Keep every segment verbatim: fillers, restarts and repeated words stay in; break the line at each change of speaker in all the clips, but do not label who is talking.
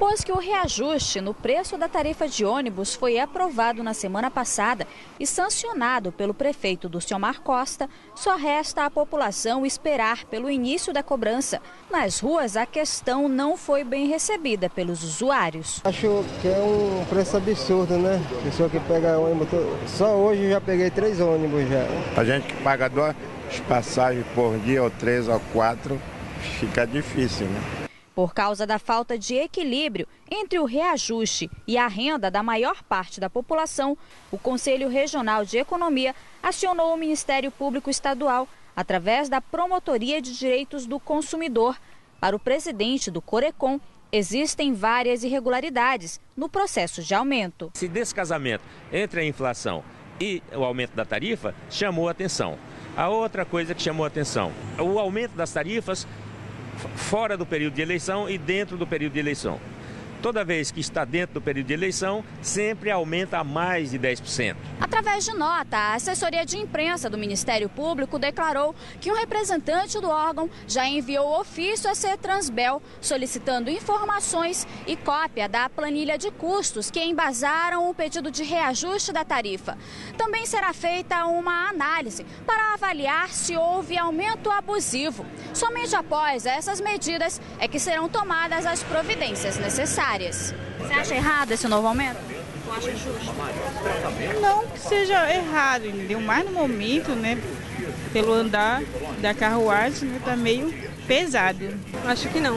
Depois que o reajuste no preço da tarifa de ônibus foi aprovado na semana passada e sancionado pelo prefeito Dulciomar Costa, só resta à população esperar pelo início da cobrança. Nas ruas, a questão não foi bem recebida pelos usuários.
Acho que é um preço absurdo, né? Pessoa que pega ônibus, só hoje eu já peguei três ônibus já.
A gente que paga duas passagens por dia, ou três ou quatro, fica difícil, né?
Por causa da falta de equilíbrio entre o reajuste e a renda da maior parte da população, o Conselho Regional de Economia acionou o Ministério Público Estadual através da Promotoria de Direitos do Consumidor. Para o presidente do Corecon, existem várias irregularidades no processo de aumento.
Esse descasamento entre a inflação e o aumento da tarifa chamou a atenção. A outra coisa que chamou a atenção, o aumento das tarifas fora do período de eleição e dentro do período de eleição. Toda vez que está dentro do período de eleição, sempre aumenta a mais de dez por cento.
Através de nota, a assessoria de imprensa do Ministério Público declarou que um representante do órgão já enviou ofício à CETRANSBEL solicitando informações e cópia da planilha de custos que embasaram o pedido de reajuste da tarifa. Também será feita uma análise para avaliar se houve aumento abusivo. Somente após essas medidas é que serão tomadas as providências necessárias. Você acha errado esse novo aumento? Ou acha justo?
Não que seja errado, entendeu? Mas no momento, né, pelo andar da carruagem, né, tá meio pesado.
Acho que não.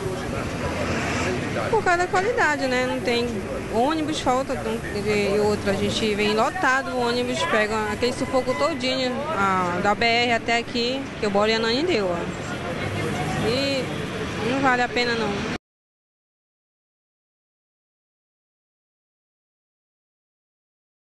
Por causa da qualidade, né? Não tem ônibus, falta e outra. A gente vem lotado, o ônibus pega aquele sufoco todinho, a, da B R até aqui, que eu moro em Ananindeua. E não vale a pena não.